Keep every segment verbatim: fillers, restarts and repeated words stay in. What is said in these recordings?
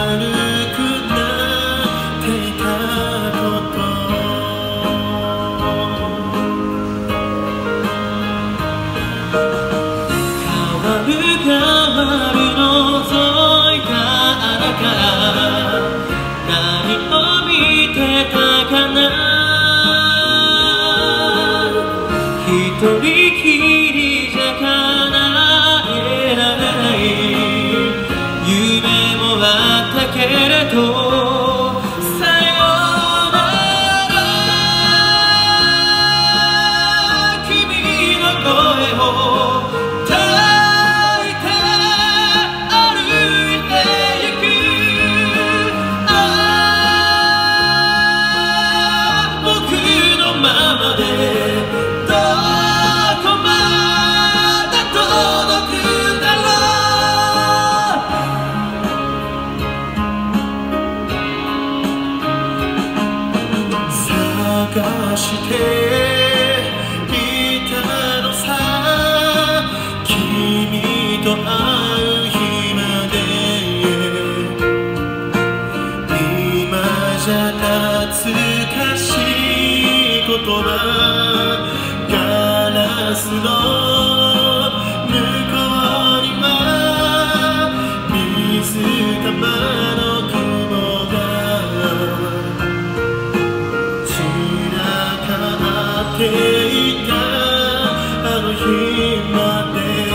くなっていたこと変わる変わる覗いたあなた何を見てたかな一人きりじゃ叶えられない夢もあったけれどさよなら君の声を抱いて歩いてゆくああ僕のままでどこまで届くんだろう探していたのさ君と会う日まで今じゃ懐かしい言葉ガラスの向こうには水玉の雲が散らかっていたあの日まで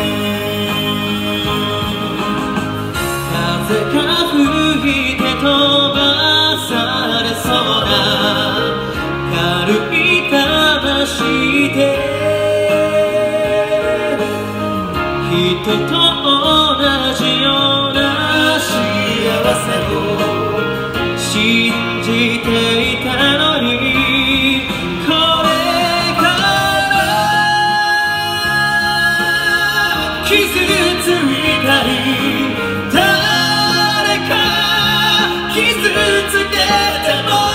風が吹いて飛ばされそうな軽い魂で人と同じような幸せを信じていたのにこれから傷ついたり誰か傷つけても